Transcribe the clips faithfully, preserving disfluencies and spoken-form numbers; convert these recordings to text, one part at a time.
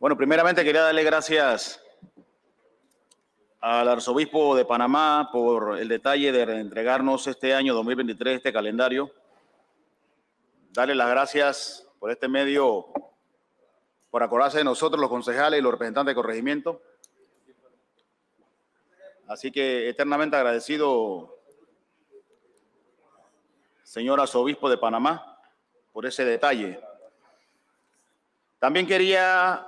Bueno, primeramente quería darle gracias al arzobispo de Panamá por el detalle de entregarnos este año dos mil veintitrés este calendario. Darle las gracias por este medio, por acordarse de nosotros los concejales y los representantes de corregimiento. Así que eternamente agradecido, señor arzobispo de Panamá, por ese detalle. También quería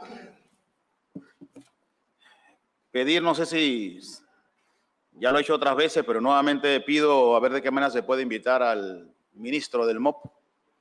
pedir, no sé si ya lo he hecho otras veces, pero nuevamente pido a ver de qué manera se puede invitar al ministro del M O P.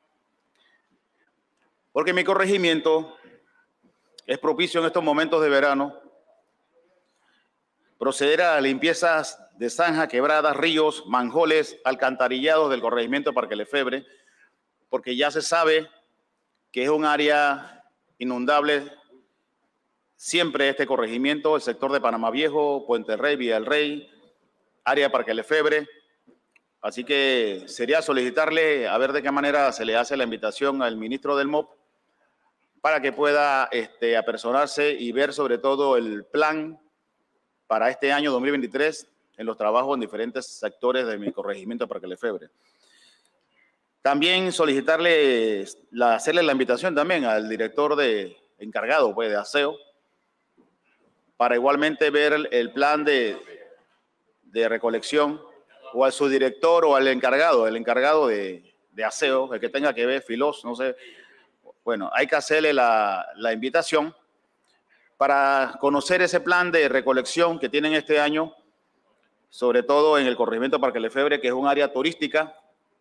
Porque mi corregimiento es propicio en estos momentos de verano proceder a limpiezas de zanja, quebradas, ríos, manjoles, alcantarillados del corregimiento de Parque Lefebvre, porque ya se sabe que es un área inundable siempre este corregimiento, el sector de Panamá Viejo, Puente Rey, Villa del Rey, área de Parque Lefebvre. Así que sería solicitarle a ver de qué manera se le hace la invitación al ministro del M O P para que pueda este, apersonarse y ver sobre todo el plan para este año dos mil veintitrés en los trabajos en diferentes sectores de mi corregimiento de Parque Lefebvre. También solicitarle, la, hacerle la invitación también al director de encargado pues, de aseo para igualmente ver el, el plan de, de recolección o al subdirector o al encargado, el encargado de, de aseo, el que tenga que ver, Filos, no sé. Bueno, hay que hacerle la, la invitación para conocer ese plan de recolección que tienen este año, sobre todo en el corregimiento de Parque Lefebvre, que es un área turística.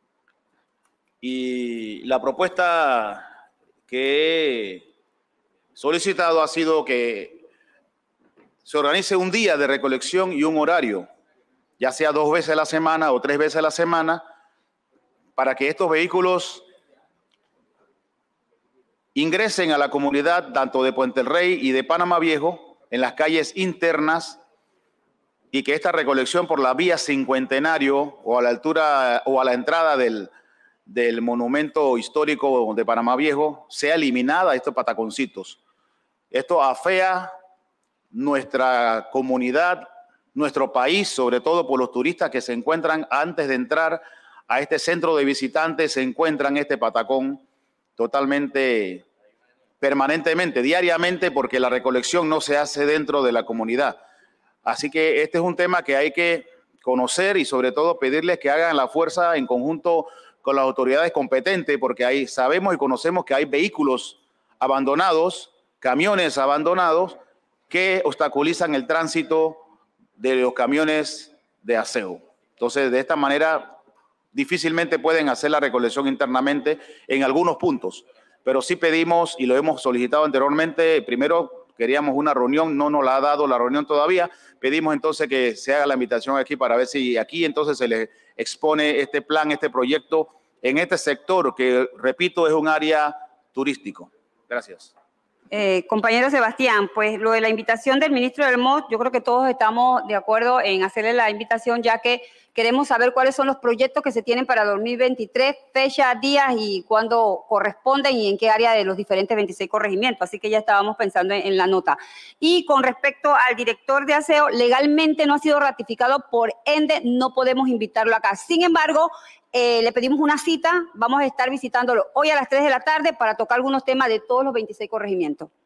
Y la propuesta que he solicitado ha sido que se organice un día de recolección y un horario, ya sea dos veces a la semana o tres veces a la semana, para que estos vehículos ingresen a la comunidad tanto de Puente el Rey y de Panamá Viejo en las calles internas y que esta recolección por la vía Cincuentenario o a la altura o a la entrada del, del monumento histórico de Panamá Viejo sea eliminada estos pataconcitos. Esto afea nuestra comunidad, nuestro país, sobre todo por los turistas que se encuentran antes de entrar a este centro de visitantes, se encuentran este patacón totalmente, permanentemente, diariamente, porque la recolección no se hace dentro de la comunidad. Así que este es un tema que hay que conocer y sobre todo pedirles que hagan la fuerza en conjunto con las autoridades competentes, porque ahí sabemos y conocemos que hay vehículos abandonados, camiones abandonados, que obstaculizan el tránsito de los camiones de aseo. Entonces, de esta manera, difícilmente pueden hacer la recolección internamente en algunos puntos, pero sí pedimos, y lo hemos solicitado anteriormente, primero queríamos una reunión, no nos la ha dado la reunión todavía, pedimos entonces que se haga la invitación aquí para ver si aquí entonces se les expone este plan, este proyecto en este sector que, repito, es un área turístico. Gracias. Eh, compañero Sebastián, pues lo de la invitación del ministro del M O P, yo creo que todos estamos de acuerdo en hacerle la invitación, ya que queremos saber cuáles son los proyectos que se tienen para dos mil veintitrés, fecha, días y cuándo corresponden y en qué área de los diferentes veintiséis corregimientos. Así que ya estábamos pensando en, en la nota. Y con respecto al director de aseo, legalmente no ha sido ratificado, por ende no podemos invitarlo acá. Sin embargo, Eh, le pedimos una cita, vamos a estar visitándolo hoy a las tres de la tarde para tocar algunos temas de todos los veintiséis corregimientos.